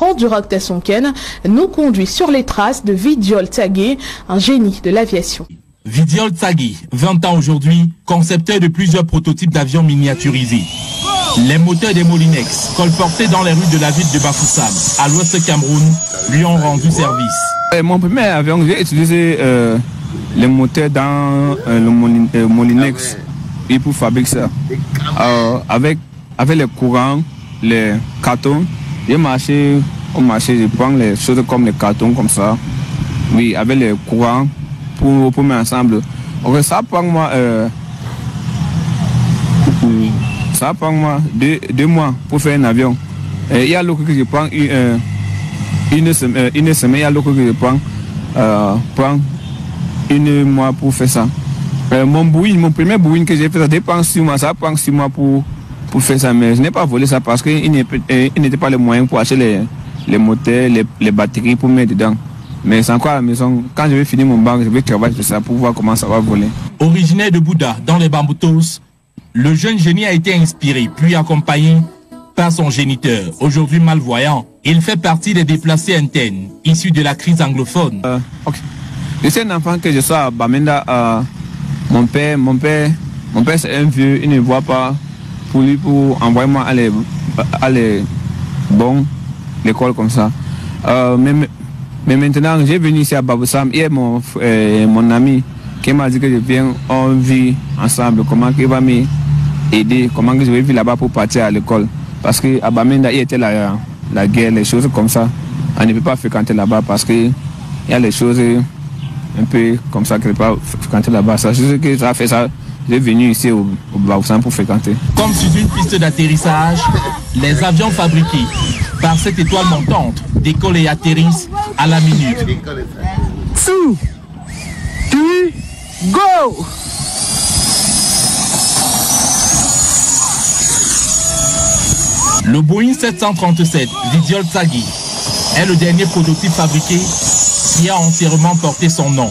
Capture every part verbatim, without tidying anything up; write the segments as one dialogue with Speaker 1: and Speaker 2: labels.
Speaker 1: Hondurak Tassonken nous conduit sur les traces de Vidiol Tsagui, un génie de l'aviation.
Speaker 2: Vidiol Tsagui, vingt ans aujourd'hui, concepteur de plusieurs prototypes d'avions miniaturisés. Les moteurs des Molinex, colportés dans les rues de la ville de Bafoussam, à l'ouest Cameroun, lui ont rendu service.
Speaker 3: Mon premier avion, j'ai utilisé euh, les moteurs dans euh, le Molin, euh, Molinex et pour fabriquer ça. Euh, avec, avec les courants, les cartons, j'ai marché au marché, je prends les choses comme les cartons, comme ça. Oui, avec les courants pour, pour mettre ensemble. Donc, ça prend moi. Euh, Ça prend moi deux, deux mois pour faire un avion. Il y a l'autre que je prends une, euh, une, semaine, une semaine, il y a l'autre que je prends, euh, prends une mois pour faire ça. Euh, mon Boeing, mon premier Boeing que j'ai fait, ça dépend six mois, ça prend six mois pour, pour faire ça. Mais je n'ai pas volé ça parce qu'il n'était pas les moyens pour acheter les, les moteurs, les, les batteries pour mettre dedans. Mais c'est encore à la maison. Quand je vais finir mon bac, je vais travailler sur ça pour voir comment ça va voler.
Speaker 2: Originaire de Bouddha, dans les Bamboutos, le jeune génie a été inspiré, puis accompagné par son géniteur, aujourd'hui malvoyant. Il fait partie des déplacés internes, issus de la crise anglophone.
Speaker 3: Euh, okay. Je suis un enfant que je sois à Bamenda. Euh, mon père, mon père, mon père c'est un vieux, il ne voit pas. Pour lui, pour envoyer moi à les, à les bon, l'école comme ça. Euh, mais, mais maintenant, j'ai venu ici à Baboussam. Hier, mon, euh, mon ami qui m'a dit que je viens, on vit ensemble. Comment il va me aider, comment je vais vivre là-bas pour partir à l'école. Parce qu'à Bamenda, il y était la, la guerre, les choses comme ça. On ne peut pas fréquenter là-bas parce qu'il y a les choses un peu comme ça que je ne peux pas fréquenter là-bas. C'est juste que ça fait ça. J'ai venu ici au, au Baboussam pour fréquenter.
Speaker 2: Comme sur une piste d'atterrissage, les avions fabriqués par cette étoile montante décollent et atterrissent à la minute.
Speaker 4: Two, three, go!
Speaker 2: Le Boeing sept cent trente-sept Vidiol Tsagui est le dernier prototype fabriqué qui a entièrement porté son nom.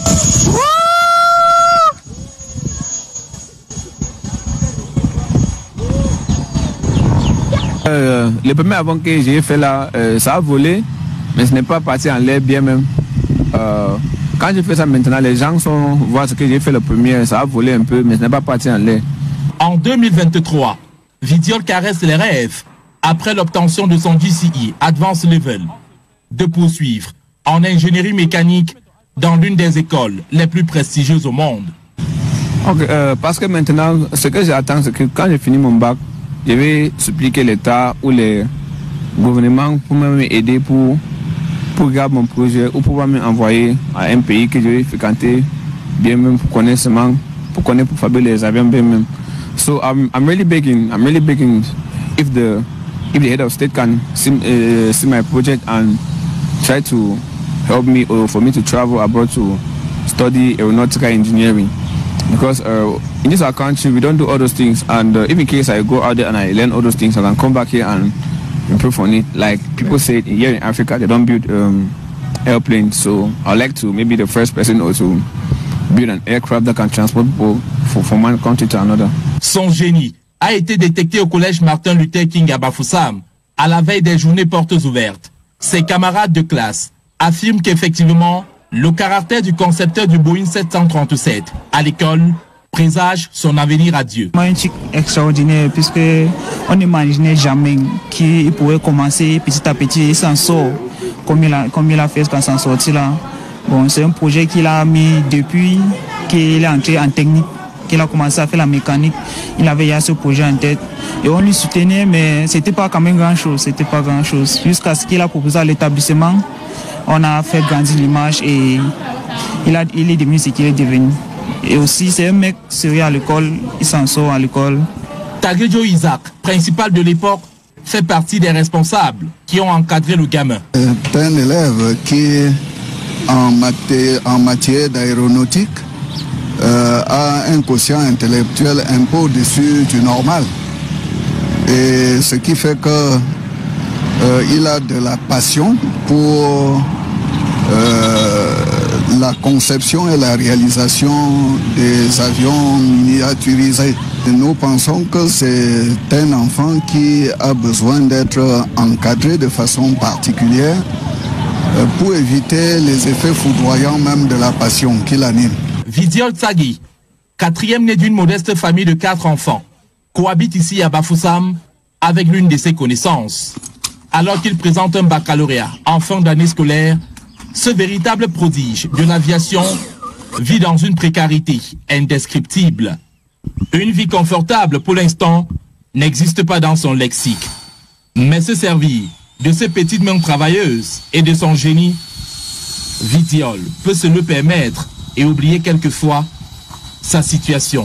Speaker 3: Euh, le premier avion que j'ai fait là, euh, ça a volé, mais ce n'est pas parti en l'air bien même. Euh, quand je fais ça maintenant, les gens sont voir ce que j'ai fait le premier, ça a volé un peu, mais ce n'est pas parti en l'air.
Speaker 2: En deux mille vingt-trois, Vidiol caresse les rêves après l'obtention de son G C E Advanced Level de poursuivre en ingénierie mécanique dans l'une des écoles les plus prestigieuses au monde.
Speaker 3: Okay, euh, parce que maintenant, ce que j'attends, c'est que quand j'ai fini mon bac, je vais suppliquer l'État ou les gouvernements pour m'aider pour, pour garder mon projet ou pour m'envoyer à un pays que je vais fréquenter bien même pour connaître seulement, pour connaître pour fabriquer les avions bien même. So I'm, I'm really begging, I'm really begging if the if the head of state can see, uh, see my project and try to help me or for me to travel abroad to study aeronautical engineering. Because uh, in this our country, we don't do all those things. And uh, if in case I go out there and I learn all those things, I can come back here and improve on it. Like people say here in Africa, they don't build um, airplanes. So I'd like to maybe the first person also build an aircraft that can transport people for, from one country to another.
Speaker 2: Son génie a été détecté au collège Martin Luther King à Bafoussam, à la veille des journées portes ouvertes. Ses camarades de classe affirment qu'effectivement, le caractère du concepteur du Boeing sept cent trente-sept à l'école présage son avenir à Dieu.
Speaker 5: Magnifique, extraordinaire, puisque on n'imaginait jamais qu'il pourrait commencer petit à petit, il s'en sort comme il a, comme il a fait quand s'en sorti là. Bon, c'est un projet qu'il a mis depuis qu'il est entré en technique, qu'il a commencé à faire la mécanique. Il avait déjà ce projet en tête et on lui soutenait, mais c'était pas quand même grand chose, c'était pas grand chose. Jusqu'à ce qu'il a proposé à l'établissement. On a fait grandir l'image et il, a, il est devenu ce qu'il est devenu. Et aussi, c'est un mec sérieux à l'école, il s'en sort à l'école.
Speaker 2: Tagejo Isaac, principal de l'époque, fait partie des responsables qui ont encadré le gamin.
Speaker 6: C'est un élève qui, en matière, en matière d'aéronautique, euh, a un quotient intellectuel un peu au-dessus du normal. Et ce qui fait que Euh, il a de la passion pour euh, la conception et la réalisation des avions miniaturisés. Nous pensons que c'est un enfant qui a besoin d'être encadré de façon particulière pour éviter les effets foudroyants même de la passion qui l'anime.
Speaker 2: Vidiol Tsagi, quatrième né d'une modeste famille de quatre enfants, cohabite ici à Bafoussam avec l'une de ses connaissances. Alors qu'il présente un baccalauréat en fin d'année scolaire, ce véritable prodige de l'aviation vit dans une précarité indescriptible. Une vie confortable pour l'instant n'existe pas dans son lexique. Mais se servir de ses petites mains travailleuses et de son génie, Vidiol peut se le permettre et oublier quelquefois sa situation.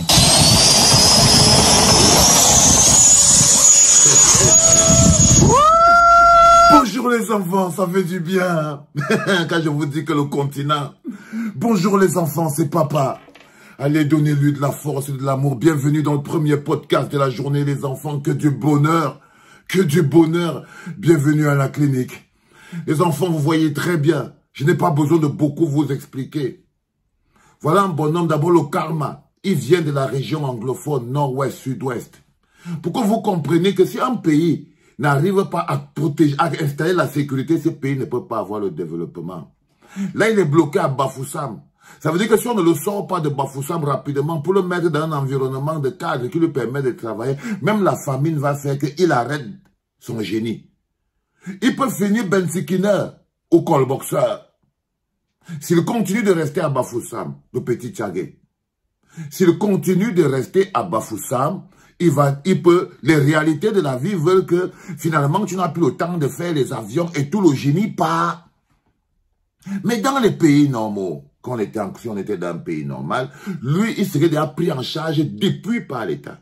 Speaker 7: Bonjour les enfants, ça fait du bien. Quand je vous dis que le continent. Bonjour les enfants, c'est papa. Allez, donnez-lui de la force et de l'amour. Bienvenue dans le premier podcast de la journée, les enfants. Que du bonheur, que du bonheur. Bienvenue à la clinique. Les enfants, vous voyez très bien. Je n'ai pas besoin de beaucoup vous expliquer. Voilà un bonhomme, d'abord le karma. Il vient de la région anglophone, nord-ouest, sud-ouest. Pour que vous compreniez que si un pays n'arrive pas à protéger, à installer la sécurité, ce pays ne peut pas avoir le développement. Là, il est bloqué à Bafoussam. Ça veut dire que si on ne le sort pas de Bafoussam rapidement, pour le mettre dans un environnement de cadre qui lui permet de travailler, même la famine va faire qu'il arrête son génie. Il peut finir bensikiner ou colboxeur. S'il continue de rester à Bafoussam, le petit Tchagé, s'il continue de rester à Bafoussam, il va, il peut, les réalités de la vie veulent que finalement tu n'as plus le temps de faire les avions et tout le génie part. Mais dans les pays normaux, quand on était, si on était dans un pays normal, lui, il serait déjà pris en charge depuis par l'État.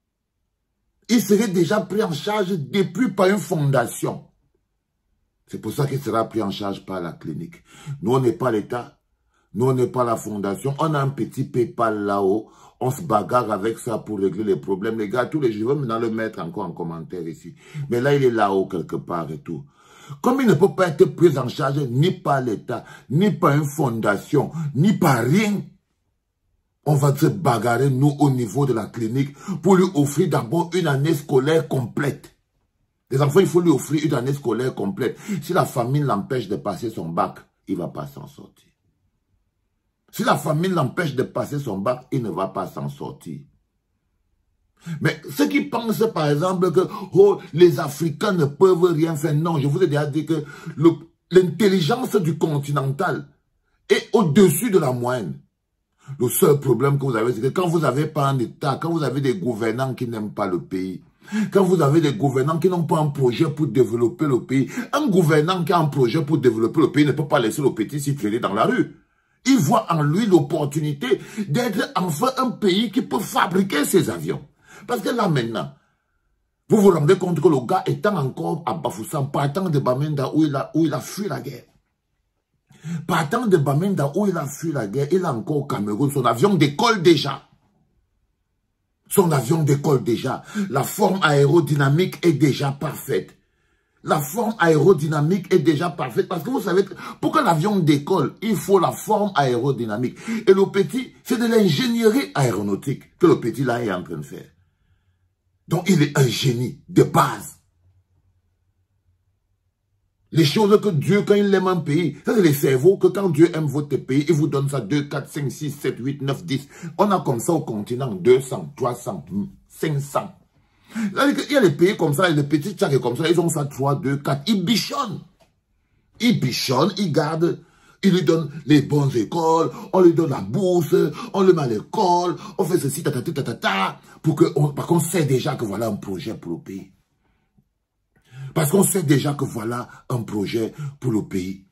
Speaker 7: Il serait déjà pris en charge depuis par une fondation. C'est pour ça qu'il sera pris en charge par la clinique. Nous, on n'est pas l'État. Nous, on n'est pas la fondation. On a un petit PayPal là-haut. On se bagarre avec ça pour régler les problèmes. Les gars, tous les jours, je vais maintenant le mettre encore en commentaire ici. Mais là, il est là-haut quelque part et tout. Comme il ne peut pas être pris en charge ni par l'État, ni par une fondation, ni par rien, on va se bagarrer, nous, au niveau de la clinique, pour lui offrir d'abord une année scolaire complète. Les enfants, il faut lui offrir une année scolaire complète. Si la famille l'empêche de passer son bac, il ne va pas s'en sortir. Si la famille l'empêche de passer son bac, il ne va pas s'en sortir. Mais ceux qui pensent par exemple que oh, les Africains ne peuvent rien faire, non, je vous ai déjà dit que l'intelligence du continental est au-dessus de la moyenne. Le seul problème que vous avez, c'est que quand vous n'avez pas un État, quand vous avez des gouvernants qui n'aiment pas le pays, quand vous avez des gouvernants qui n'ont pas un projet pour développer le pays, un gouvernant qui a un projet pour développer le pays ne peut pas laisser le petit s'y traîner dans la rue. Il voit en lui l'opportunité d'être enfin un pays qui peut fabriquer ses avions. Parce que là maintenant, vous vous rendez compte que le gars étant encore à Bafoussam, partant de Bamenda où il a, où il a fui la guerre. Partant de Bamenda où il a fui la guerre, il est encore au Cameroun, son avion décolle déjà. Son avion décolle déjà. La forme aérodynamique est déjà parfaite. La forme aérodynamique est déjà parfaite. Parce que vous savez, que pour que l'avion décolle, il faut la forme aérodynamique. Et le petit, c'est de l'ingénierie aéronautique que le petit là est en train de faire. Donc il est un génie de base. Les choses que Dieu, quand il aime un pays, ça c'est les cerveaux que quand Dieu aime votre pays, il vous donne ça deux, quatre, cinq, six, sept, huit, neuf, dix. On a comme ça au continent deux cents, trois cents, cinq cents. Il y a les pays comme ça, les petits tchaks comme ça, ils ont ça trois, deux, quatre, ils bichonnent. Ils bichonnent, ils gardent, ils lui donnent les bonnes écoles, on lui donne la bourse, on le met à l'école, on fait ceci, ta ta ta ta ta, pour que, on, parce qu'on sait déjà que voilà un projet pour le pays. Parce qu'on sait déjà que voilà un projet pour le pays.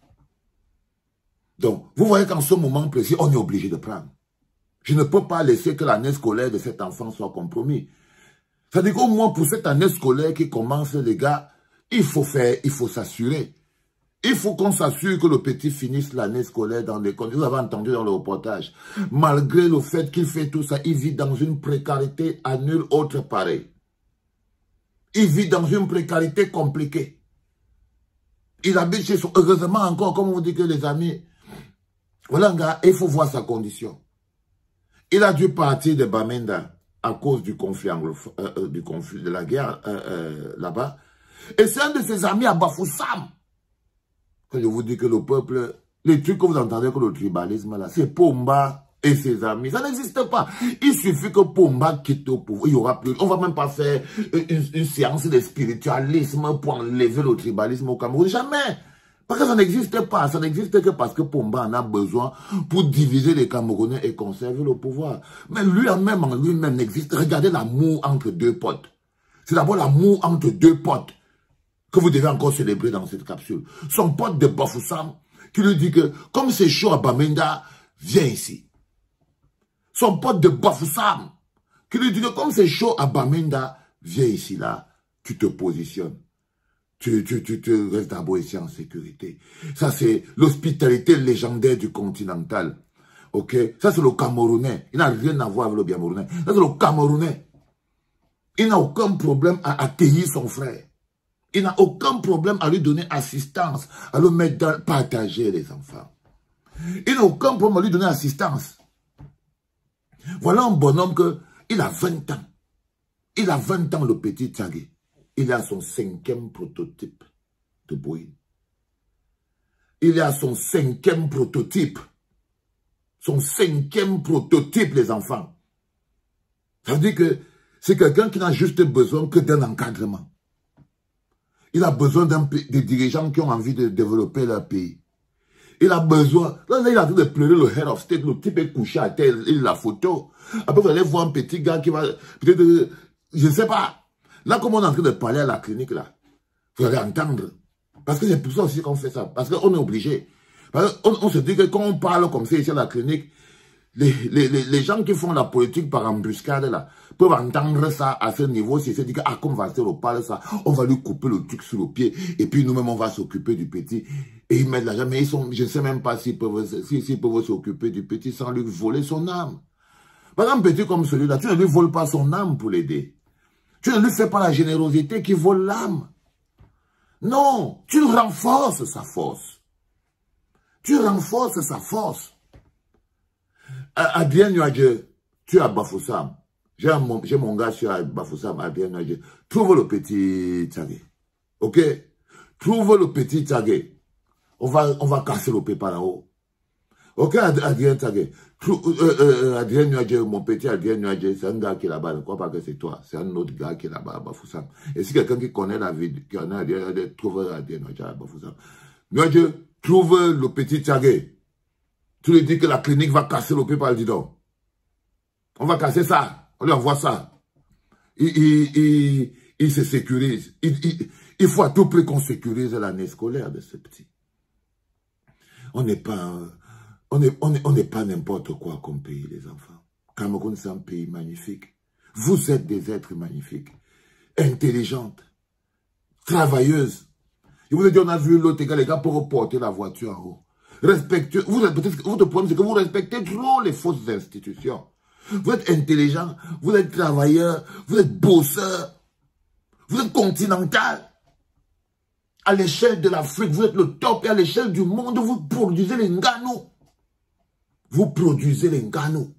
Speaker 7: Donc, vous voyez qu'en ce moment précis, on est obligé de prendre. Je ne peux pas laisser que l'année scolaire de cet enfant soit compromise. C'est-à-dire qu'au moins pour cette année scolaire qui commence, les gars, il faut faire, il faut s'assurer. Il faut qu'on s'assure que le petit finisse l'année scolaire dans les conditions. Vous avez entendu dans le reportage. Malgré le fait qu'il fait tout ça, il vit dans une précarité à nul autre pareil. Il vit dans une précarité compliquée. Il habite chez son... Heureusement encore, comme on vous dit que les amis, Voilà un gars, il faut voir sa condition. Il a dû partir de Bamenda à cause du conflit, anglo, euh, euh, du conflit de la guerre euh, euh, là-bas. Et c'est un de ses amis à Bafoussam. Quand je vous dis que le peuple, les trucs que vous entendez que le tribalisme là, c'est Pomba et ses amis. Ça n'existe pas. Il suffit que Pomba quitte au pouvoir. Il y aura plus. On va même pas faire une, une séance de spiritualisme pour enlever le tribalisme au Cameroun. Jamais. Parce que ça n'existe pas. Ça n'existe que parce que Pomba en a besoin pour diviser les Camerounais et conserver le pouvoir. Mais lui-même, en lui-même, n'existe. Regardez l'amour entre deux potes. C'est d'abord l'amour entre deux potes que vous devez encore célébrer dans cette capsule. Son pote de Bafoussam qui lui dit que, comme c'est chaud à Bamenda, viens ici. Son pote de Bafoussam qui lui dit que, comme c'est chaud à Bamenda, viens ici là, tu te positionnes. Tu, tu, tu, tu restes d'abord ici en sécurité. Ça, c'est l'hospitalité légendaire du continental. Ok? Ça, c'est le Camerounais. Il n'a rien à voir avec le Biamounais. Ça, c'est le Camerounais. Il n'a aucun problème à accueillir son frère. Il n'a aucun problème à lui donner assistance, à le mettre dans, partager les enfants. Il n'a aucun problème à lui donner assistance. Voilà un bonhomme que, il a vingt ans. Il a vingt ans, le petit Tchagé. Il a son cinquième prototype de Boeing. Il a son cinquième prototype. Son cinquième prototype, les enfants. Ça veut dire que c'est quelqu'un qui n'a juste besoin que d'un encadrement. Il a besoin d'un des dirigeants qui ont envie de développer leur pays. Il a besoin... Là, il a envie de pleurer le head of state. Le type est couché à terre, il a la photo. Après, vous allez voir un petit gars qui va... Peut-être... Je ne sais pas. Là, comme on est en train de parler à la clinique, là, vous allez entendre. Parce que c'est pour ça aussi qu'on fait ça. Parce qu'on est obligé. Parce qu'on on se dit que quand on parle comme ça ici à la clinique, les, les, les, les gens qui font la politique par embuscade, là, peuvent entendre ça à ce niveau. Si se dit que, ah, comme Vastel parle ça, on va lui couper le truc sur le pied. Et puis nous-mêmes, on va s'occuper du petit. Et ils mettent l'argent. Mais ils sont, je ne sais même pas s'ils peuvent s'ils si, peuvent s'occuper du petit sans lui voler son âme. Par exemple, un petit comme celui-là, tu ne lui voles pas son âme pour l'aider. Tu ne lui fais pas la générosité qui vole l'âme. Non, tu renforces sa force. Tu renforces sa force. Adrien Nuadje, tu es à Bafoussam. J'ai mon, mon gars sur Bafoussam, Adrien Nuadje. Trouve le petit Tchagé. Ok? Trouve le petit Tchagé. On va, on va casser le pied par là-haut. Ok, Adrien Tchagé. Euh, euh, Adrien Nuadje, mon petit Adrien Nuadje, c'est un gars qui est là-bas. Ne crois pas que c'est toi. C'est un autre gars qui est là-bas à Bafoussam. Et si quelqu'un qui connaît la vie, qui en a Adrien, trouve Adrien Nuadje à Bafoussam. Nuadje, trouve le petit Tchagé. Tu lui dis que la clinique va casser le pied par le didon. On va casser ça. On lui envoie ça. Il, il, il, il se sécurise. Il, il, il faut à tout prix qu'on sécurise l'année scolaire de ce petit. On n'est pas... On n'est on est, on est pas n'importe quoi comme pays, les enfants. Cameroun, c'est un pays magnifique. Vous êtes des êtres magnifiques, intelligentes, travailleuses. Je vous ai dit, on a vu l'autre gars, les gars, pour reporter la voiture en haut. Respectueux. Vous êtes peut-être, votre problème, c'est que vous respectez trop les fausses institutions. Vous êtes intelligent, vous êtes travailleur, vous êtes bosseur, vous êtes continental. À l'échelle de l'Afrique, vous êtes le top, et à l'échelle du monde, vous produisez les nganou. Vous produisez les nganou.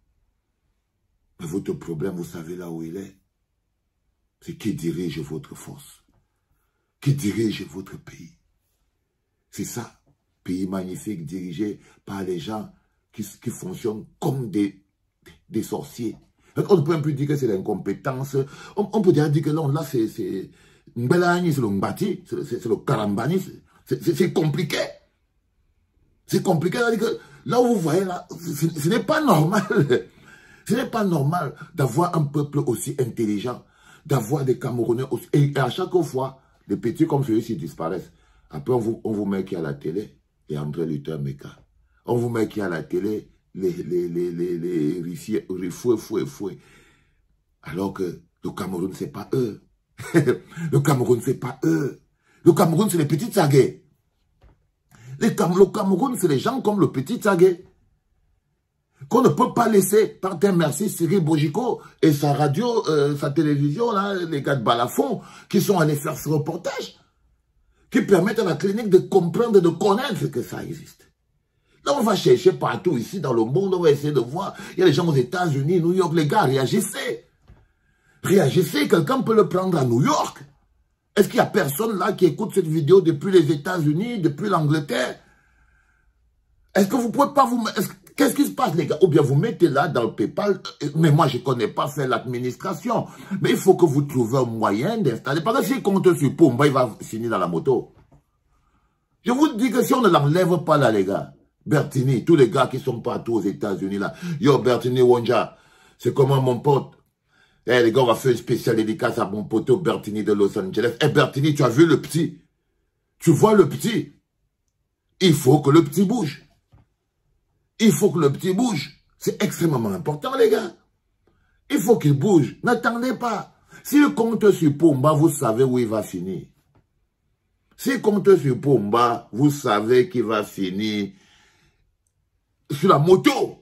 Speaker 7: Mais votre problème, vous savez là où il est. C'est qui dirige votre force. Qui dirige votre pays. C'est ça. Pays magnifique dirigé par les gens qui, qui fonctionnent comme des, des sorciers. On ne peut même plus dire que c'est l'incompétence. On, on peut dire que non, là, c'est Mbelani, c'est le Mbati, c'est le Karambani. C'est compliqué. C'est compliqué. Que là où vous voyez, là, ce n'est pas normal. Ce n'est pas normal d'avoir un peuple aussi intelligent, d'avoir des Camerounais aussi. Et à chaque fois, les petits comme celui-ci disparaissent. Après, on vous, on vous met qui à la télé, et André Luther Meka. On vous met qui à la télé, les les les les les rifiers, fouet, fouet, fouet. Alors que le Cameroun, c'est pas eux. Le Cameroun, c'est pas eux. Le Cameroun, c'est les petits Tchagé. Le Cameroun, c'est les gens comme le petit Tchagé. Qu'on ne peut pas laisser, par terre, merci Cyril Bojiko et sa radio, euh, sa télévision, là, les gars de Balafon, qui sont allés faire ce reportage, qui permettent à la clinique de comprendre et de connaître que ça existe. Là, on va chercher partout ici dans le monde, on va essayer de voir. Il y a des gens aux États-Unis, New York, les gars, réagissez. Réagissez, quelqu'un peut le prendre à New York. Est-ce qu'il n'y a personne là qui écoute cette vidéo depuis les États-Unis, depuis l'Angleterre? Est-ce que vous ne pouvez pas vous... Qu'est-ce qui se passe, les gars? Ou bien vous mettez là dans le PayPal, mais moi je ne connais pas faire l'administration. Mais il faut que vous trouviez un moyen d'installer. Parce que s'il compte sur Pumba, il va finir dans la moto. Je vous dis que si on ne l'enlève pas là, les gars, Bertini, tous les gars qui sont partout aux États-Unis là, yo, Bertini Wonja, c'est comment mon pote? Eh, les gars, on va faire une spéciale dédicace à mon poteau Bertini de Los Angeles. Eh, Bertini, tu as vu le petit? Tu vois le petit? Il faut que le petit bouge. Il faut que le petit bouge. C'est extrêmement important, les gars. Il faut qu'il bouge. N'attendez pas. S'il compte sur Pumba, vous savez où il va finir. S'il compte sur Pumba, vous savez qu'il va finir sur la moto.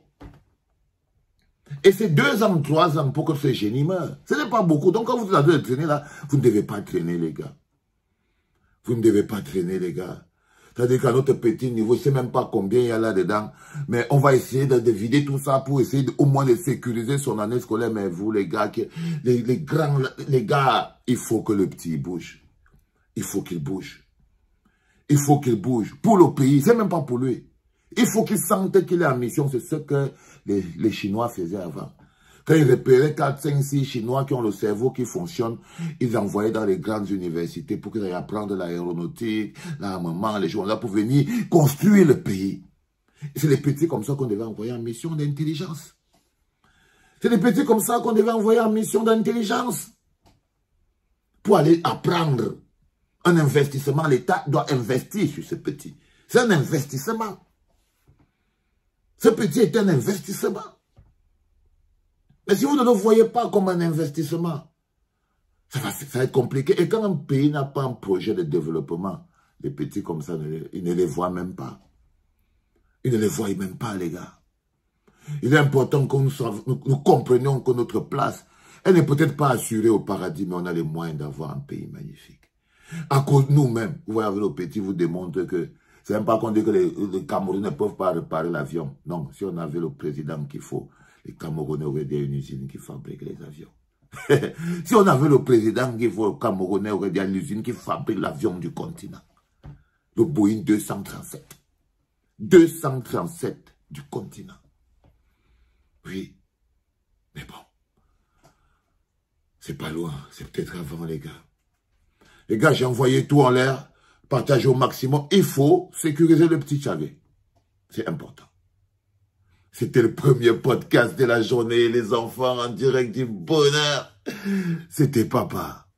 Speaker 7: Et c'est deux ans, trois ans pour que ce génie meure. Ce n'est pas beaucoup. Donc quand vous avez traîner là, vous ne devez pas traîner, les gars. Vous ne devez pas traîner, les gars. C'est-à-dire qu'à notre petit niveau, je ne sais même pas combien il y a là-dedans. Mais on va essayer de, de vider tout ça pour essayer de, au moins de sécuriser son année scolaire. Mais vous, les gars, qui, les, les grands, les gars, il faut que le petit bouge. Il faut qu'il bouge. Il faut qu'il bouge. Pour le pays, c'est même pas pour lui. Il faut qu'il sente qu'il est en mission. C'est ce que les, les Chinois faisaient avant. Quand ils repéraient quatre, cinq, six Chinois qui ont le cerveau qui fonctionne, ils envoyaient dans les grandes universités pour qu'ils aillent apprendre l'aéronautique, l'armement, les gens là pour venir construire le pays. C'est les petits comme ça qu'on devait envoyer en mission d'intelligence. C'est les petits comme ça qu'on devait envoyer en mission d'intelligence. Pour aller apprendre. Un investissement, l'État doit investir sur ce petit. C'est un investissement. Ce petit est un investissement. Mais si vous ne le voyez pas comme un investissement, ça va, ça va être compliqué. Et quand un pays n'a pas un projet de développement, les petits comme ça, ils ne les voient même pas. Ils ne les voient même pas, les gars. Il est important que nous, nous, nous comprenions que notre place, elle n'est peut-être pas assurée au paradis, mais on a les moyens d'avoir un pays magnifique. À cause de nous-mêmes, vous voyez, avec nos petits, vous démontre que c'est même pas qu'on dit que les, les Camerounais ne peuvent pas réparer l'avion. Non, si on avait le président qu'il faut, les Camerounais auraient des une usine qui fabrique les avions. Si on avait le président qu'il faut, les Camerounais auraient une usine qui fabrique l'avion du continent. Le Boeing deux cent trente-sept. deux cent trente-sept du continent. Oui. Mais bon. C'est pas loin. C'est peut-être avant, les gars. Les gars, j'ai envoyé tout en l'air. Partagez au maximum. Il faut sécuriser le petit Chavé. C'est important. C'était le premier podcast de la journée, les enfants en direct du bonheur. C'était papa.